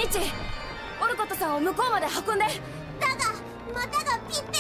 チオルコットさんを向こうまで運んで。